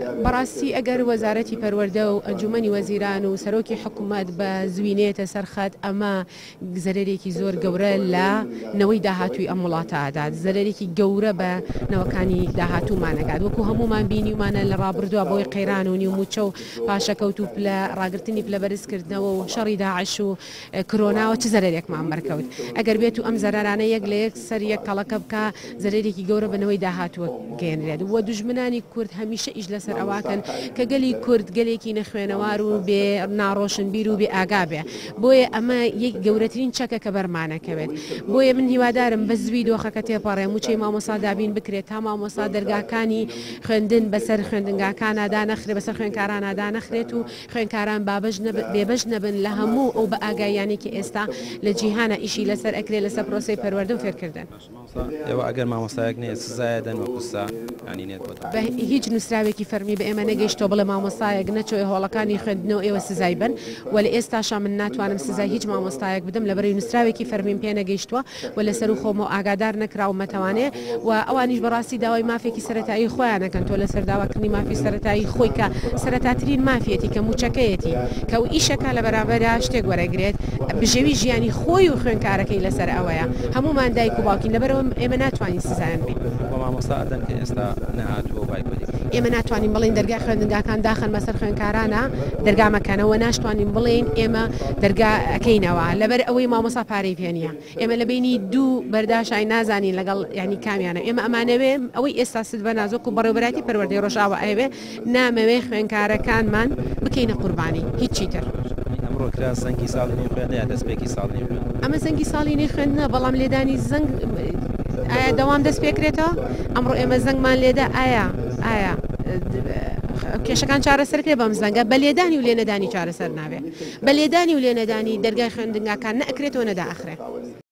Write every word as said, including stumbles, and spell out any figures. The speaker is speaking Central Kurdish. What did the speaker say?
بەڕاستی ئەگەر وەزارەتی پەروەردە و ئەنجومەنی وەزیران و سەرۆکی حکوومەت بە زوینێتە سەرخەت ئەمە زەرێکی زۆر گەورە لە نەوەی داهاتووی ئەم وڵاتەدات زەرێکی گەورە بە نەوەکانی داهاتوومانەکات وەکو هەمومان بینیمانە لە ڕابردووە بۆی قەیران و نیوموچە و پاشەکەوت و پلە ڕاگررتنی پلە بەرزکردنەوە و شەڕی داعش و کۆرۆناوە چ زەرێکمان بەرکەوت ئەگەر بێت و ئەم زەرانە یەک لە یەک سەر یەک کەڵەکە بکە زەرێکی گەورە بنەوەی داهاتووە گەێنرێت وە دوژمنانی کورد هەمیشە ئیش لەسەر ئەواکەن کە گەلی کورد گەلێکی نەخوێنەوار و بێ ناڕۆشنبیر و بێ ئاگابێ بۆیە ئەمە یەک گەورەترین چەکە کە بەرمانەکەوێت بۆیە من هیوادارم بە زوی دۆخەکە تێپەڕێ موچەی مامۆستا دابین بکرێت تا مامۆستا دەرگاکانی خوێندن بەسەر خوێندنگاکانادا نەخرێت بەسەر خوێنکارانادا نەخرێت و خوێنکاران بابەش بێبەش نەبن لە هەموو ئەو بە ئاگایانێکی ئێستا لە جیهانە ئیشی لەسەر ئەکرێت لەسەر پرۆسی پەروەردە و فێرکردن ئێوە ئەگەر مامۆستایەک نێت سزایەدەن وەکوستا ینی نێت بە هیچ نووسراوێکی فەرمی بە ئێمە نەگەیشتەوە بڵێ مامۆستایەک نەچۆی هۆڵەکانی خوێندنەوە ئێوە سزای بن و لە ئێستاشا من ناتوانم سزای هیچ مامۆستایەک بدەم لەبەرەوەی نووسراوێکی فەرمیم پێ نەگەیشتووە و لەسەر و خۆمەوە ئاگادار نەکراومەتەوانێ و ئەوانیش بەڕاستی داوای مافێکی سەرەتایی خۆیانەکەن تۆ لەسەر داواکردنی مافی سەرەتایی خۆی کە سەرەتاترین مافیەتی کە موچەکەیەتی کە و ئیشەکە لە بەرابەرە شتێک وەرەگرێت بژێوی ژیانی خۆی و خوێنکارەکەی لەسەر ئەوەیە هەمومان دایک و باوکین لەبەرەوە ئێمە ناتوانین سزایان بین مامۆستا ئەدەن کە ئێستا نەهاتووە بایکۆدی ئێمە ناتوانین بڵین دەرگای خوێندنگاکان داخن بەسەر خوێنکارانە دەرگامەکەنەوە ناشتوانین بڵین ئێمە دەرگا ئەەکەینەوە لەبەر ئەوەی مامۆستا پارەی پێنیە ئێمە لە بینی دوو بەرداشای نازانین لەگەڵ ینی کامیانە ئێمە ئەمانەوێ ئەوەی ئێستا سد بە نازۆک و بەڕێوەبەتی پەروەردەی ڕۆژاوە ئەوێ نامەوێ خوێنکارەکانمان بکەینە قوربانی هیچی تر ئەمڕۆ کرا زەنگی ساڵی خوێندە یا دەستپێکی ساڵی ئەمە زەنگی ساڵی نی خوێندنە بەڵام لێدانی زەنگ ئایا دەوام دەست پێکرێتەوە ئەمڕۆ ئێمە زەنگمان لێدە ئایا ئایا کێشەکان چارەسەرکرێ بەم زەنگە بە لێدانی و لێنەدانی چارەسەر ناوێ بە لێدانی و لێنەدانی دەرگای خوێندنگاکان نەئەکرێتەوە نەداخرێ